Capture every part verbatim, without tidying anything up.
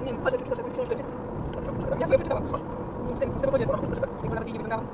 nie wiem, patrzę, czy czytasz jakąś książkę. Ja sobie przeczytałam. W tym samochodzie. Tylko nawet jej nie wyglądałam.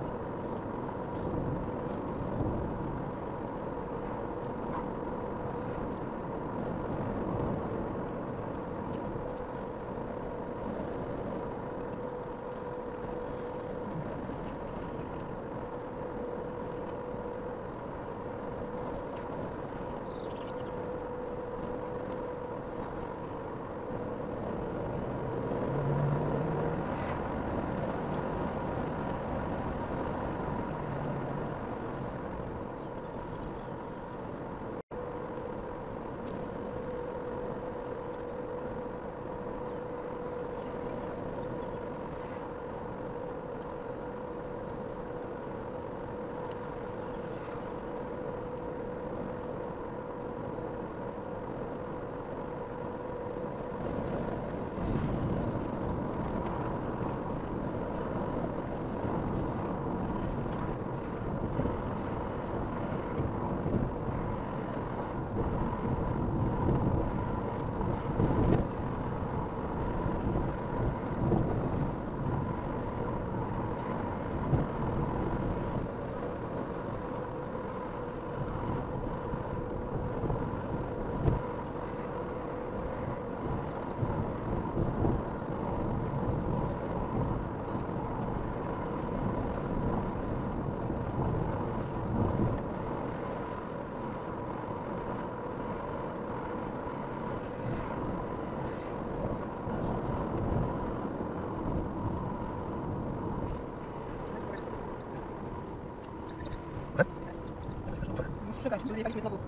Czekać, co zjechaliśmy znowu.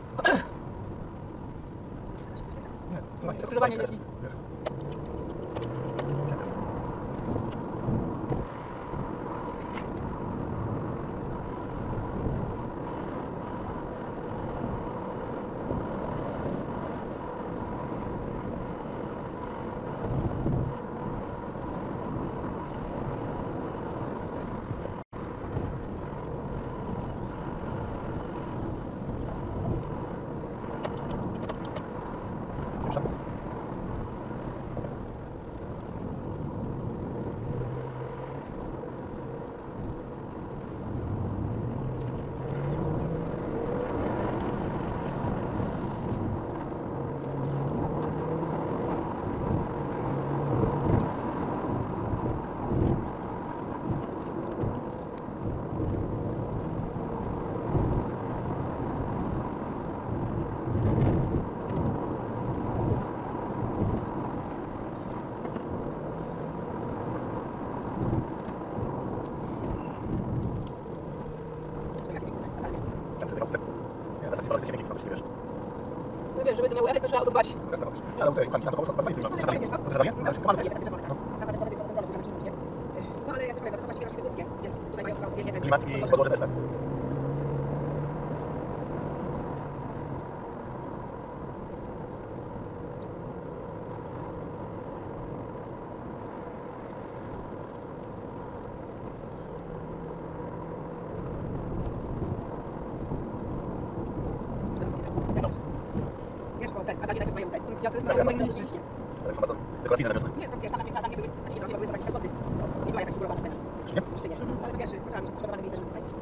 Nie, to skrzyżowanie jest i... No wiesz, żeby to miało efekt, to trzeba o to dbać. Nie, ale tutaj kochani, na to pomysł, bardzo fajnie. Czasami, czasami, no, kamal też. No ale jak to powiem, to są właściwie rośliny górskie, więc tutaj mają odpowiednie te... Klimat i podłoże też tak. Wiesz, bo ten, kazali najpierw mają ten kwiaty, Tak, ale tak. to nie liście. Są bardzo dekoracyjne na wiosnę. Nie, to wiesz, tam na tym kazanie były takie drogi, bo były to jakieś wody. Nie była jakaś górowana cena. Czy nie? Czy nie? Ale to wiesz, trzeba mieć przygotowane miejsce, żeby wysadzić.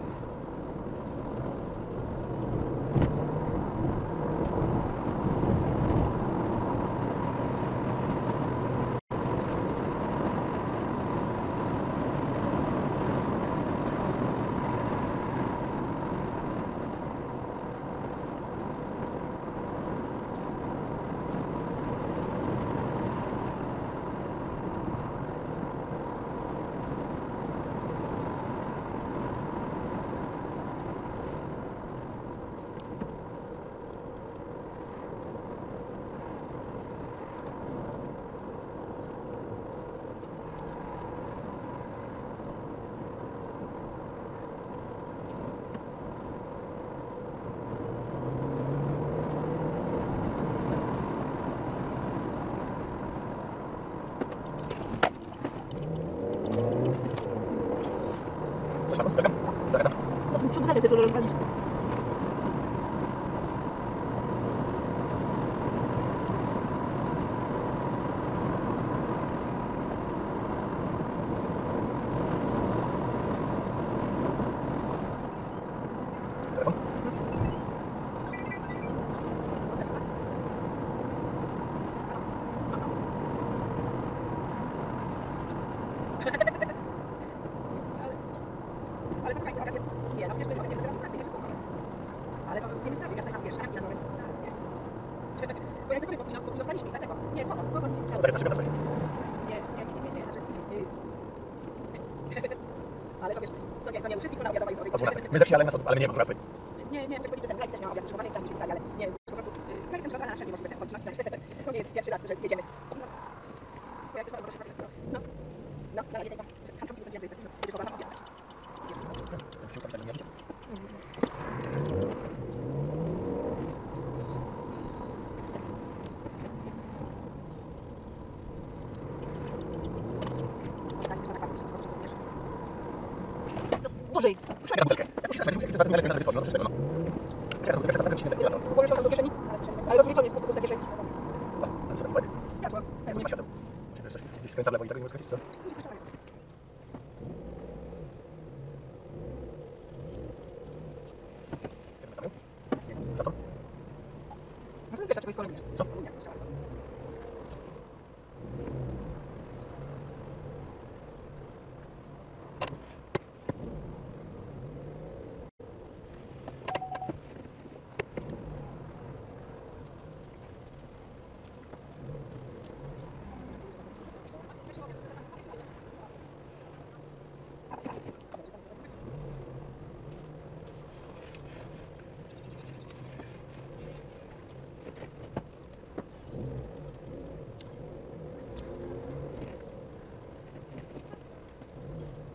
Bo jak tylko powinno, powinno staliśmy, dlatego. Nie, spoko, spoko, nic się nie stało. Zerek na siebie na coś. Nie, nie, nie, nie, nie, znaczy... Yy... Ale to wiesz, to nie, to nie, wszystkich ona obiadowali z tej O dwunastej. My ze wsi, ale, nas, ale my nie wiem, o dwunastej. Nie, nie, muszę powiedzieć, że ten rajs też miał obiad uszykowany, chciałam być ale nie, po prostu... Yy, ja jestem przygotowana na wszelkie możliwe okoliczności, także to nie jest pierwszy raz, że jedziemy. No, bo jak to sporo, bo no, no, na razie tego, tam czemu sądziłem, że jest taki, będzie chowana obiad. Musicie ustawić na linię. Dłużej. Przegram butelkę. Jak musisz zacząć, musisz zacząć, ale zmieniać wysłać, no to wszystko, no. Czekaj, to tak się nie da. W ogóle tam do kieszeni? Ale to nie jest po prostu na kieszeni. No, ale co taki łeb? Światło. Nie ma świateł. Czy coś gdzieś skręca w lewo i tego nie skręcić, co? Kiedy nastawił? Zator? No to wiesz, dlaczego jest kolejny. Co?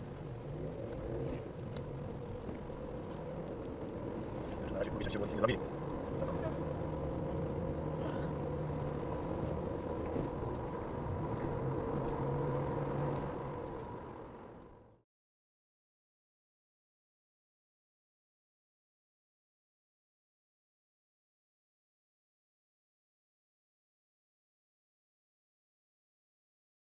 Na razie mówię, że się nic nie zrobili.